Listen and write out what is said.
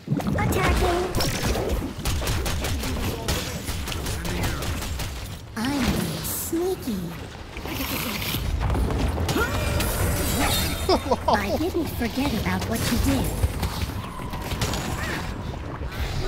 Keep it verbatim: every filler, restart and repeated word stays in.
Attacking! I'm sneaky. I didn't forget about what you did.